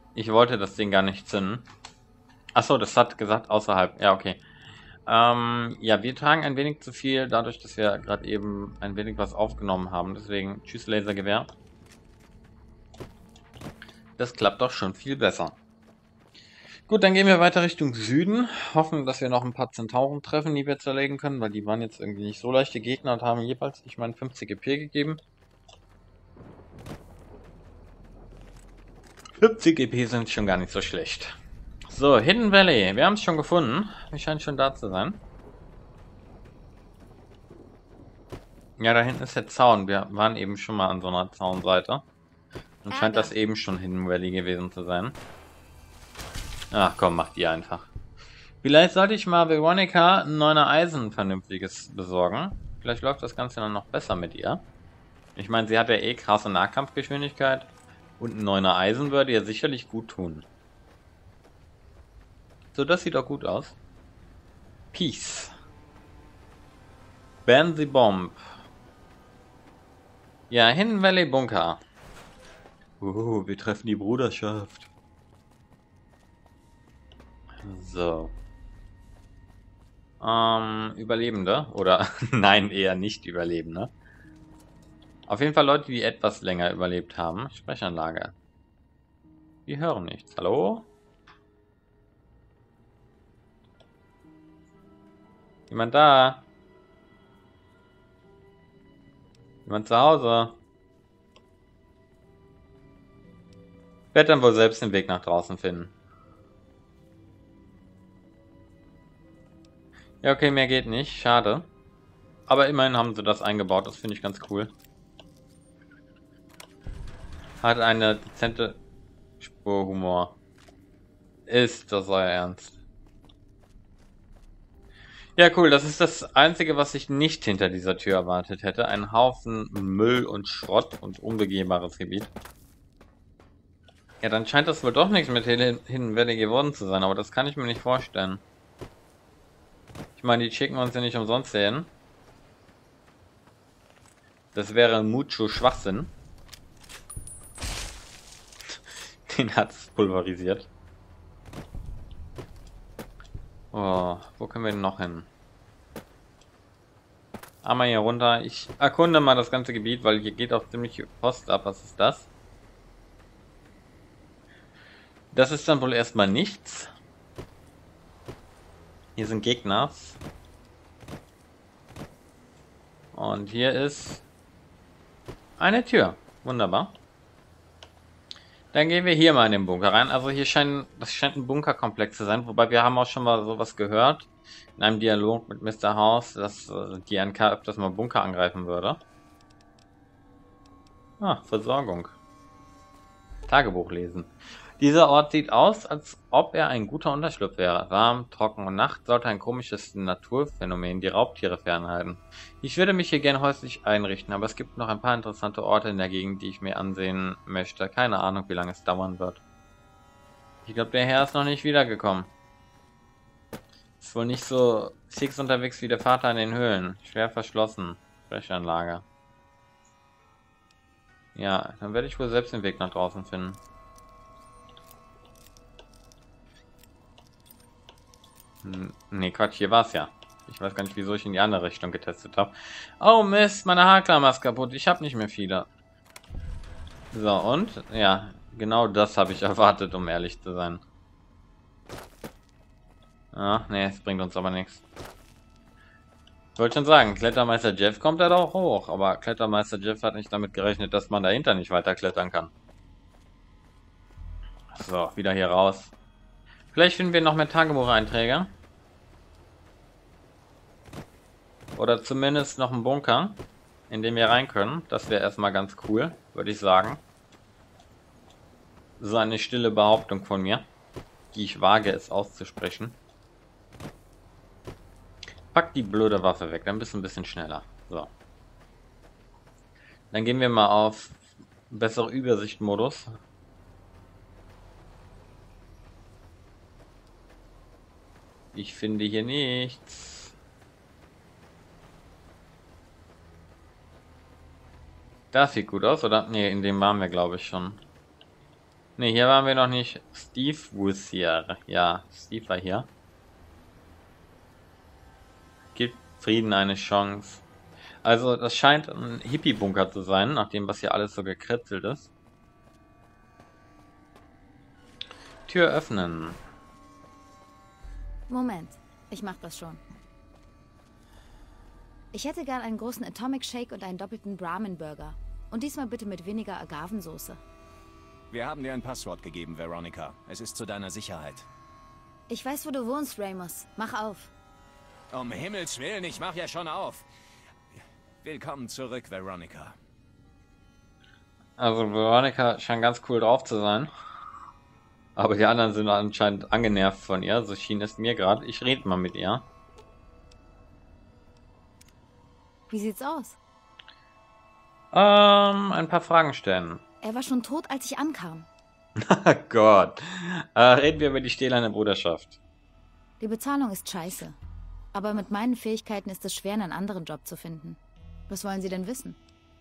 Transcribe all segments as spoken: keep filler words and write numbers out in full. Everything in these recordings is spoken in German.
Ich wollte das Ding gar nicht zünden. Achso, das hat gesagt außerhalb. Ja, okay. Ähm, ja, wir tragen ein wenig zu viel, dadurch, dass wir gerade eben ein wenig was aufgenommen haben. Deswegen, tschüss Lasergewehr. Das klappt doch schon viel besser. Gut, dann gehen wir weiter Richtung Süden. Hoffen, dass wir noch ein paar Zentauren treffen, die wir zerlegen können, weil die waren jetzt irgendwie nicht so leichte Gegner und haben jeweils, ich meine, fünfzig E P gegeben. fünfzig E P sind schon gar nicht so schlecht. So, Hidden Valley. Wir haben es schon gefunden. Wir scheinen schon da zu sein. Ja, da hinten ist der Zaun. Wir waren eben schon mal an so einer Zaunseite. Und scheint das eben schon Hidden Valley gewesen zu sein. Ach komm, mach die einfach. Vielleicht sollte ich mal Veronica ein neuner Eisen vernünftiges besorgen. Vielleicht läuft das Ganze dann noch besser mit ihr. Ich meine, sie hat ja eh krasse Nahkampfgeschwindigkeit. Und ein neuner Eisen würde ihr sicherlich gut tun. So, das sieht doch gut aus. Peace. Ban the Bomb. Ja, Hidden Valley Bunker. Uh, wir treffen die Bruderschaft. So. Ähm, Überlebende. Oder nein, eher nicht Überlebende. Auf jeden Fall Leute, die etwas länger überlebt haben. Sprechanlage. Die hören nichts. Hallo? Jemand da? Jemand zu Hause? Ich werde dann wohl selbst den Weg nach draußen finden. Ja, okay, mehr geht nicht. Schade. Aber immerhin haben sie das eingebaut. Das finde ich ganz cool. Hat eine dezente Spur Humor. Ist das euer Ernst? Ja, cool. Das ist das Einzige, was ich nicht hinter dieser Tür erwartet hätte. Ein Haufen Müll und Schrott und unbegehbares Gebiet. Ja, dann scheint das wohl doch nichts mit Hidden Valley geworden zu sein. Aber das kann ich mir nicht vorstellen. Ich meine, die schicken uns ja nicht umsonst hin. Das wäre mucho Schwachsinn. Den hat es pulverisiert. Oh, wo können wir denn noch hin? Einmal hier runter. Ich erkunde mal das ganze Gebiet, weil hier geht auch ziemlich Post ab. Was ist das? Das ist dann wohl erstmal nichts. Hier sind Gegner. Und hier ist eine Tür. Wunderbar. Dann gehen wir hier mal in den Bunker rein. Also hier scheint, das scheint ein Bunkerkomplex zu sein. Wobei wir haben auch schon mal sowas gehört. In einem Dialog mit Mister House, dass äh, die N K öfters mal Bunker angreifen würde. Ah, Versorgung. Tagebuch lesen. Dieser Ort sieht aus, als ob er ein guter Unterschlupf wäre. Warm, trocken und Nacht sollte ein komisches Naturphänomen die Raubtiere fernhalten. Ich würde mich hier gerne häuslich einrichten, aber es gibt noch ein paar interessante Orte in der Gegend, die ich mir ansehen möchte. Keine Ahnung, wie lange es dauern wird. Ich glaube, der Herr ist noch nicht wiedergekommen. Ist wohl nicht so fix unterwegs wie der Vater in den Höhlen. Schwer verschlossen. Sprechanlage. Ja, dann werde ich wohl selbst den Weg nach draußen finden. Ne, Quatsch, hier war's ja. Ich weiß gar nicht, wieso ich in die andere Richtung getestet habe. Oh Mist, meine Haarklammer ist kaputt. Ich habe nicht mehr viele. So, und? Ja, genau das habe ich erwartet, um ehrlich zu sein. Ach, nee, es bringt uns aber nichts. Ich wollte schon sagen, Klettermeister Jeff kommt da doch hoch. Aber Klettermeister Jeff hat nicht damit gerechnet, dass man dahinter nicht weiter klettern kann. So, wieder hier raus. Vielleicht finden wir noch mehr Tagebucheinträge. Oder zumindest noch einen Bunker, in den wir rein können. Das wäre erstmal ganz cool, würde ich sagen. So eine stille Behauptung von mir, die ich wage es auszusprechen. Pack die blöde Waffe weg, dann bist du ein bisschen schneller. So. Dann gehen wir mal auf bessere Übersicht-Modus. Ich finde hier nichts. Das sieht gut aus, oder? Ne, in dem waren wir, glaube ich, schon. Ne, hier waren wir noch nicht. Steve was hier. Ja, Steve war hier. Gibt Frieden eine Chance. Also, das scheint ein Hippie-Bunker zu sein, nachdem was hier alles so gekritzelt ist. Tür öffnen. Moment, ich mach das schon. Ich hätte gern einen großen Atomic Shake und einen doppelten Brahmin Burger. Und diesmal bitte mit weniger Agavensoße. Wir haben dir ein Passwort gegeben, Veronica. Es ist zu deiner Sicherheit. Ich weiß, wo du wohnst, Ramos. Mach auf. Um Himmels Willen, ich mach ja schon auf. Willkommen zurück, Veronica. Also Veronica scheint ganz cool drauf zu sein. Aber die anderen sind anscheinend angenervt von ihr. So schien es mir gerade. Ich rede mal mit ihr. Wie sieht's aus? Ähm, ein paar Fragen stellen. Er war schon tot, als ich ankam. Oh Gott. Äh, reden wir über die stählerne Bruderschaft. Die Bezahlung ist scheiße. Aber mit meinen Fähigkeiten ist es schwer, einen anderen Job zu finden. Was wollen Sie denn wissen?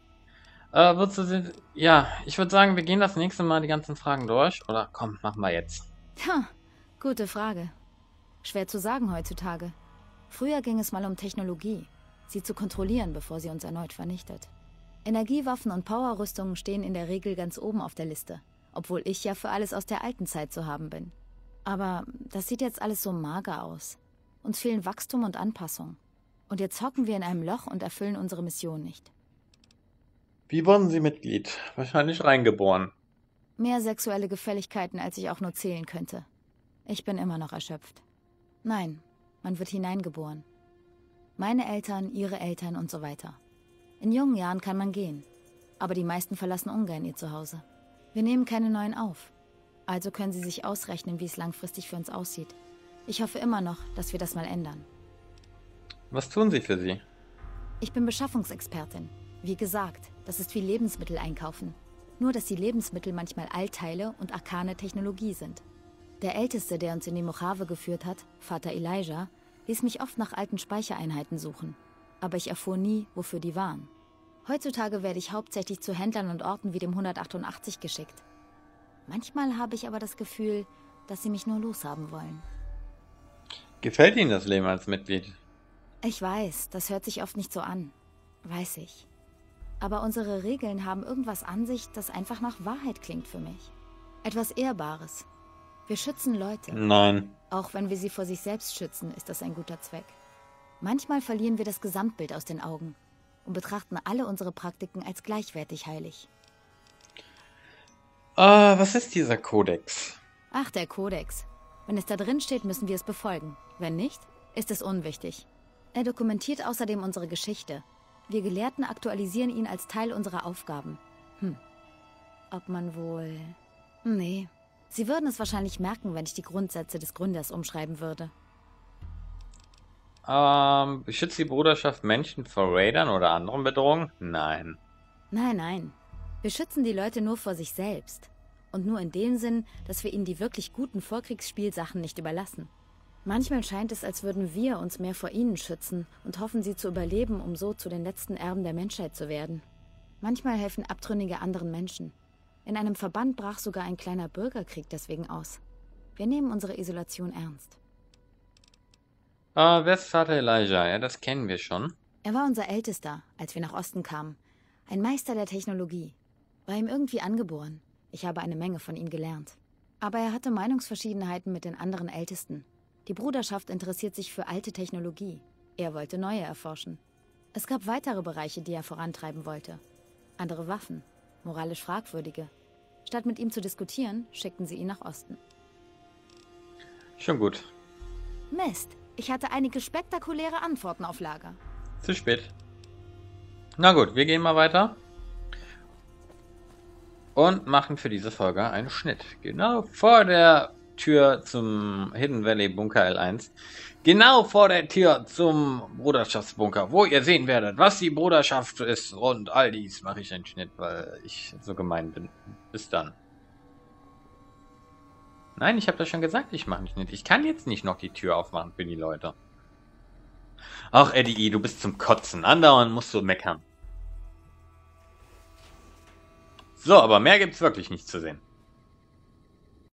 Äh, würdest du sie... Ja, ich würde sagen, wir gehen das nächste Mal die ganzen Fragen durch. Oder komm, machen wir jetzt. Ha, gute Frage. Schwer zu sagen heutzutage. Früher ging es mal um Technologie. Sie zu kontrollieren, bevor sie uns erneut vernichtet. Energiewaffen und Powerrüstungen stehen in der Regel ganz oben auf der Liste. Obwohl ich ja für alles aus der alten Zeit zu haben bin. Aber das sieht jetzt alles so mager aus. Uns fehlen Wachstum und Anpassung. Und jetzt hocken wir in einem Loch und erfüllen unsere Mission nicht. Wie wurden Sie Mitglied? Wahrscheinlich reingeboren. Mehr sexuelle Gefälligkeiten, als ich auch nur zählen könnte. Ich bin immer noch erschöpft. Nein, man wird hineingeboren. Meine Eltern, ihre Eltern und so weiter. In jungen Jahren kann man gehen. Aber die meisten verlassen ungern ihr Zuhause. Wir nehmen keine neuen auf. Also können Sie sich ausrechnen, wie es langfristig für uns aussieht. Ich hoffe immer noch, dass wir das mal ändern. Was tun Sie für sie? Ich bin Beschaffungsexpertin. Wie gesagt, das ist wie Lebensmittel einkaufen. Nur, dass die Lebensmittel manchmal Altteile und arkane Technologie sind. Der Älteste, der uns in die Mojave geführt hat, Vater Elijah, ließ mich oft nach alten Speichereinheiten suchen. Aber ich erfuhr nie, wofür die waren. Heutzutage werde ich hauptsächlich zu Händlern und Orten wie dem hundertachtundachtzig geschickt. Manchmal habe ich aber das Gefühl, dass sie mich nur loshaben wollen. Gefällt Ihnen das Leben als Mitglied? Ich weiß, das hört sich oft nicht so an. Weiß ich. Aber unsere Regeln haben irgendwas an sich, das einfach nach Wahrheit klingt für mich. Etwas Ehrbares. Wir schützen Leute. Nein. Auch wenn wir sie vor sich selbst schützen, ist das ein guter Zweck. Manchmal verlieren wir das Gesamtbild aus den Augen und betrachten alle unsere Praktiken als gleichwertig heilig. Äh, was ist dieser Kodex? Ach, der Kodex. Wenn es da drin steht, müssen wir es befolgen. Wenn nicht, ist es unwichtig. Er dokumentiert außerdem unsere Geschichte. Wir Gelehrten aktualisieren ihn als Teil unserer Aufgaben. Hm. Ob man wohl... Nee. Sie würden es wahrscheinlich merken, wenn ich die Grundsätze des Gründers umschreiben würde. Ähm, beschützt die Bruderschaft Menschen vor Raidern oder anderen Bedrohungen? Nein. Nein, nein. Wir schützen die Leute nur vor sich selbst. Und nur in dem Sinn, dass wir ihnen die wirklich guten Vorkriegsspielsachen nicht überlassen. Manchmal scheint es, als würden wir uns mehr vor ihnen schützen und hoffen, sie zu überleben, um so zu den letzten Erben der Menschheit zu werden. Manchmal helfen Abtrünnige anderen Menschen. In einem Verband brach sogar ein kleiner Bürgerkrieg deswegen aus. Wir nehmen unsere Isolation ernst. Äh, wer ist Vater Elijah? Ja, das kennen wir schon. Er war unser Ältester, als wir nach Osten kamen. Ein Meister der Technologie. War ihm irgendwie angeboren. Ich habe eine Menge von ihm gelernt. Aber er hatte Meinungsverschiedenheiten mit den anderen Ältesten. Die Bruderschaft interessiert sich für alte Technologie. Er wollte neue erforschen. Es gab weitere Bereiche, die er vorantreiben wollte. Andere Waffen, moralisch fragwürdige. Statt mit ihm zu diskutieren, schickten sie ihn nach Osten. Schon gut. Mist, ich hatte einige spektakuläre Antworten auf Lager. Zu spät. Na gut, wir gehen mal weiter. Und machen für diese Folge einen Schnitt. Genau vor der Tür zum Hidden Valley Bunker L eins. Genau vor der Tür zum Bruderschaftsbunker, wo ihr sehen werdet, was die Bruderschaft ist und all dies mache ich einen Schnitt, weil ich so gemein bin. Bis dann. Nein, ich habe das schon gesagt, ich mache einen Schnitt. Ich kann jetzt nicht noch die Tür aufmachen für die Leute. Ach, Eddie, du bist zum Kotzen. Andauernd musst du meckern. So, aber mehr gibt's wirklich nicht zu sehen.